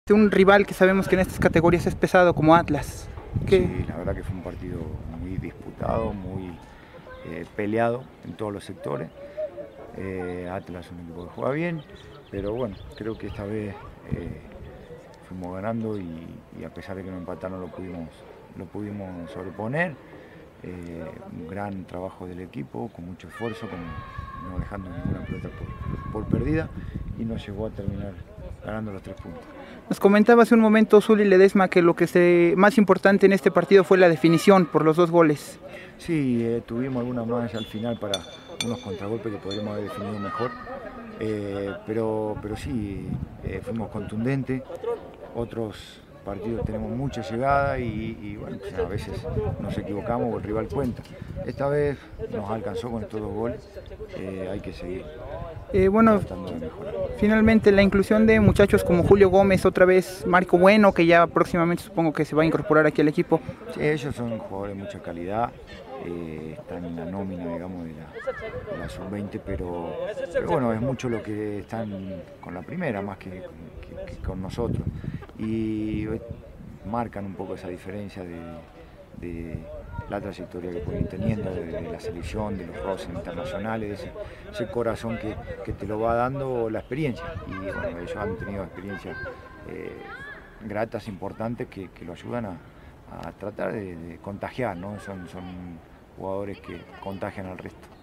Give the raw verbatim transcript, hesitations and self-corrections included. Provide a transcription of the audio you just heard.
Un rival que sabemos que en estas categorías es pesado como Atlas. ¿Qué? Sí, la verdad que fue un partido muy disputado, muy eh, peleado en todos los sectores. Eh, Atlas es un equipo que juega bien, pero bueno, creo que esta vez eh, fuimos ganando y, y a pesar de que nos empataron lo pudimos, lo pudimos sobreponer. Eh, un gran trabajo del equipo, con mucho esfuerzo, con, no dejando ninguna pelota por, por perdida, y nos llevó a terminar ganando los tres puntos. Nos comentaba hace un momento Zuli Ledesma que lo que se, más importante en este partido fue la definición por los dos goles. Sí, eh, tuvimos algunas más al final para unos contragolpes que podríamos haber definido mejor, eh, pero, pero sí, eh, fuimos contundentes. Otros partidos tenemos mucha llegada y, y bueno, pues a veces nos equivocamos o el rival cuenta. Esta vez nos alcanzó con estos dos goles, eh, hay que seguir. Eh, bueno, finalmente la inclusión de muchachos como Julio Gómez, otra vez Marco Bueno, que ya próximamente supongo que se va a incorporar aquí al equipo. Sí, ellos son jugadores de mucha calidad, eh, están en la nómina, digamos, de la, de la sub veinte, pero, pero bueno, es mucho lo que están con la primera, más que, que, que con nosotros. Y marcan un poco esa diferencia de, de la trayectoria que pueden ir teniendo, de, de la selección, de los roces internacionales, ese, ese corazón que, que te lo va dando la experiencia. Y bueno, ellos han tenido experiencias eh, gratas, importantes, que, que lo ayudan a, a tratar de, de contagiar, ¿no? Son, son jugadores que contagian al resto.